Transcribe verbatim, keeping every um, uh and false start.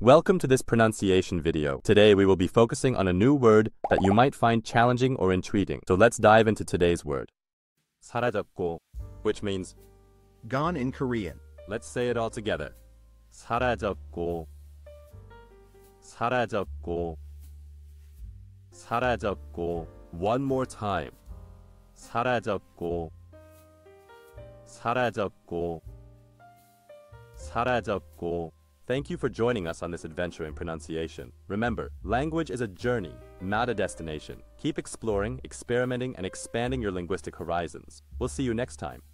Welcome to this pronunciation video. Today we will be focusing on a new word that you might find challenging or intriguing. So let's dive into today's word. 사라졌고, which means gone in Korean. Let's say it all together. 사라졌고, 사라졌고, 사라졌고. One more time. 사라졌고, 사라졌고, 사라졌고. Thank you for joining us on this adventure in pronunciation. Remember, language is a journey, not a destination. Keep exploring, experimenting, and expanding your linguistic horizons. We'll see you next time.